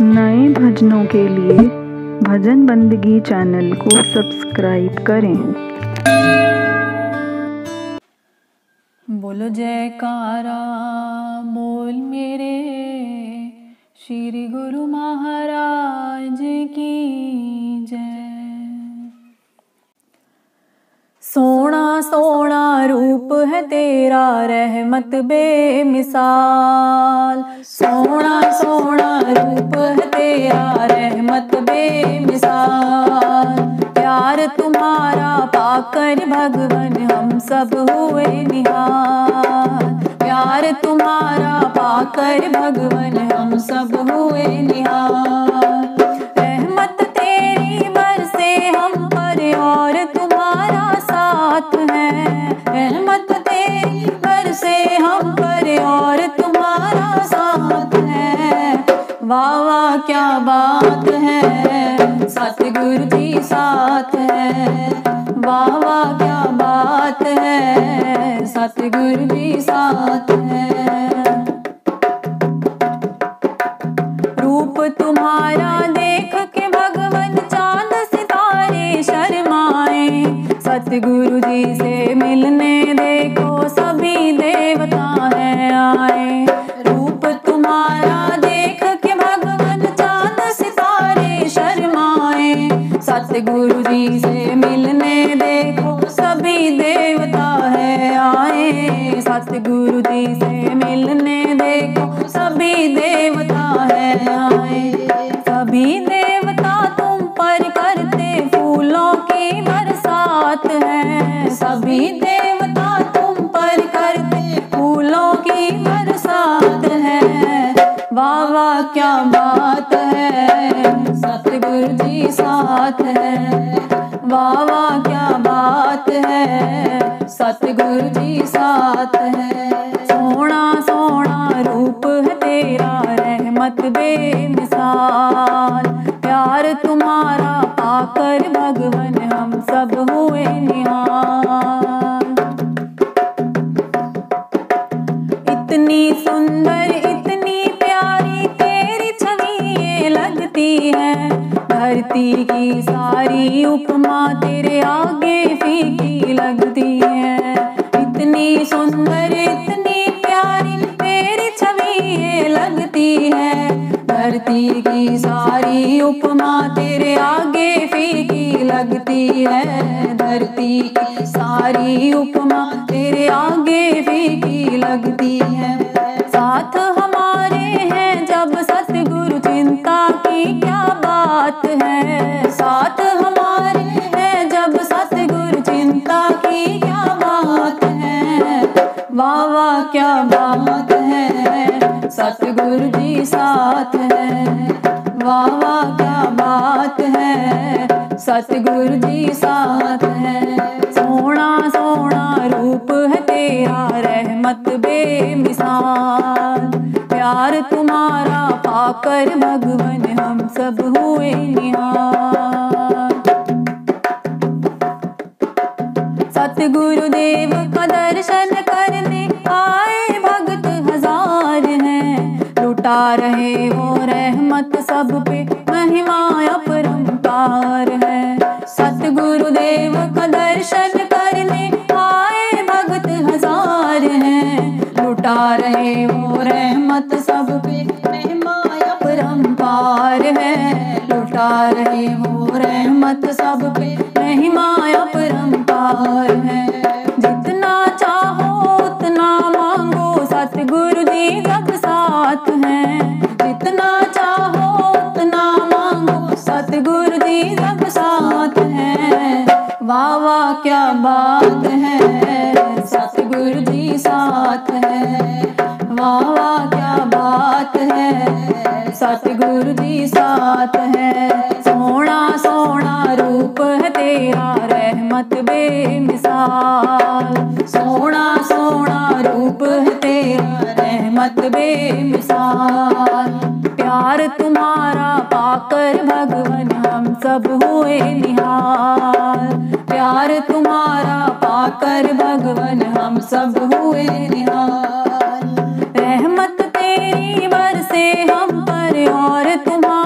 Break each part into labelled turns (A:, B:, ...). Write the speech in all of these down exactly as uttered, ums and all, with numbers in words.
A: नए भजनों के लिए भजन बंदगी चैनल को सब्सक्राइब करें।
B: बोलो जयकारा बोल मेरे श्री गुरु महाराज की जय। सोना सोना रूप है तेरा रहमत बेमिसाल। सोना सोना रूप है तेरा रहमत बेमिसाल। प्यार तुम्हारा पाकर भगवन हम सब हुए निहाल। प्यार तुम्हारा पाकर भगवन हम सब हुए निहाल। रहमत तेरी बरसे हम पर और तुम्हारा साथ है। रहमत तेरी बरसे हम पर और तुम्हारा साथ है। वाह वाह क्या बात है सतगुरु जी साथ है। वाह वाह क्या बात है सतगुरु जी साथ है। रूप तुम्हारा देख के भगवन चांद सितारे शर्माए। सतगुरु जी से मिलने देखो सभी देवता हैं आए। रूप तुम्हारा देख के भगवन चांद सितारे शर्माए। सतगुरु जी से मिलने देखो सभी देवता है आए। सतगुरु जी से मिलने देखो सभी देवता है आए। सभी देवता तुम पर करते फूलों की बरसात है। सभी देवता तुम पर करते फूलों की बरसात है। वाह वाह क्या बात है सतगुरु जी साथ है। वाह वाह क्या बात है सतगुरु जी साथ है। सोना सोना रूप है तेरा रहमत बेमिसाल। प्यार तुम्हारा पाकर भगवन हम सब हुए निहाल। इतनी सुंदर इतनी प्यारी तेरी छवि ये लगती है। धरती की सारी उपमा तेरे आगे फीकी लगती है। इतनी सुंदर इतनी प्यारी तेरी छवि ये लगती है। धरती की सारी उपमा तेरे आगे फीकी लगती है। धरती की सारी उपमा तेरे आगे फीकी लगती है। साथ हमारे हैं जब सतगुरु चिंता की क्या बात है। साथ हमारे हैं जब सतगुरु चिंता की क्या बात है। वाह वाह क्या बात है सतगुरु जी साथ है। वाह वाह क्या बात है सतगुरु जी साथ है। सोना सोना रूप है तेरा रहमत बेमिसाल। प्यार तुम्हारा पाकर भगवन हम सब हुए निहाल। सतगुरु देव का दर्शन करने आए भक्त हजार हैं। लुटा रहे वो रहमत सब पे महिमा अपरंपार है। सतगुरु देव का दर्शन करने आए भक्त हजार हैं। लुटा रहे वो रहमत सब पे महिमा अपरंपार है। लुटा रहे वो रहमत सब पे महिमा अपरंपार है। जितना चाहो उतना मांगो सतगुरु जी जब साथ हैं। जितना चाहो उतना मांगो सतगुरु जी जब साथ हैं। वाह वाह क्या बात है सतगुरु जी साथ है। वाह वाह क्या बात है सतगुरु जी साथ है। सोना सोना रूप है तेरा रहमत बेमिसाल। सोना सोना रूप है तेरा रहमत बेमिसाल। प्यार तुम्हारा पाकर भगवन हम सब हुए निहाल। प्यार तुम्हारा पाकर भगवन हम सब हुए निहाल। रहमत तेरी बरसे हम पर और तुम्हारा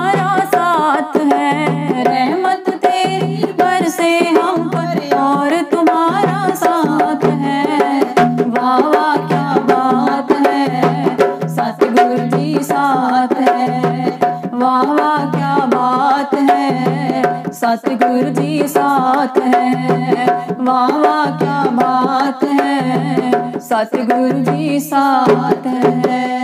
B: है। वाह वाह क्या बात है, सतगुरु जी साथ है। वाह वाह क्या बात है, सतगुरु जी साथ है।